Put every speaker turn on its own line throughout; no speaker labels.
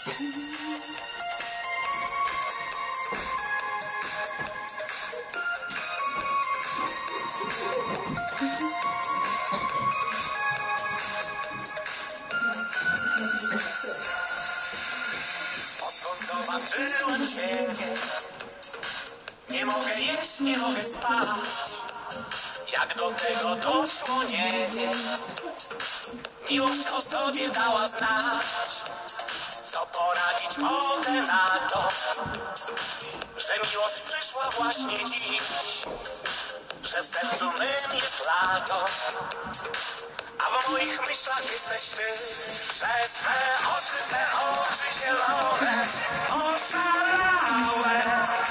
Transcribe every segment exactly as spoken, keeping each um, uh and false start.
Zobaczyłem Ciebie, nie mogę jeść, nie mogę spać. Jak do tego doszło, nie wiem. Miłość o sobie dała znać. Co poradzić mogę na to, że miłość przyszła właśnie dziś, że w sercu mym jest lato, a w moich myślach jesteś Ty. Przez Twe oczy, te oczy zielone, oszalałe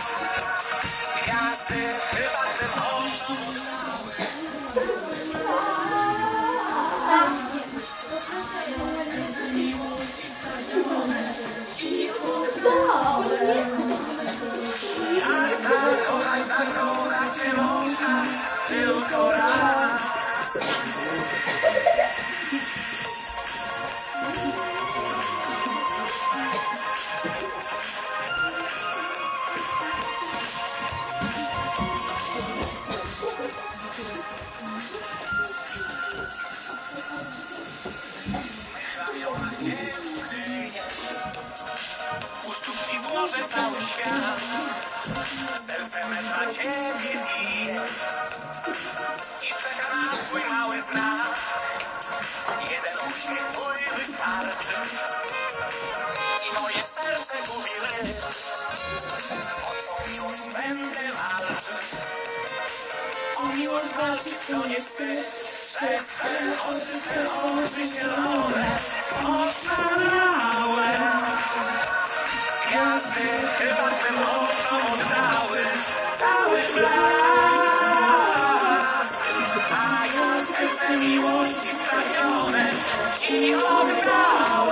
gwiazdy chyba Twym oczom miłości sprawione Ci oddałem. Tak zakochać, zakochać Cię można tylko raz. Cię ukryję, u stóp Ci złożę cały świat. Serce me dla Ciebie bije i czeka na Twój mały znak. Jeden uśmiech Twój wystarczy i moje serce gubi rytm. O Twą miłość będę walczyć, o miłość walczyć to nie wstyd. Przez Twe oczy, Te oczy zielone, oszalałe gwiazdy chyba Twym oczom oddały cały blask, a ja serce miłości sprawione Ci oddałem.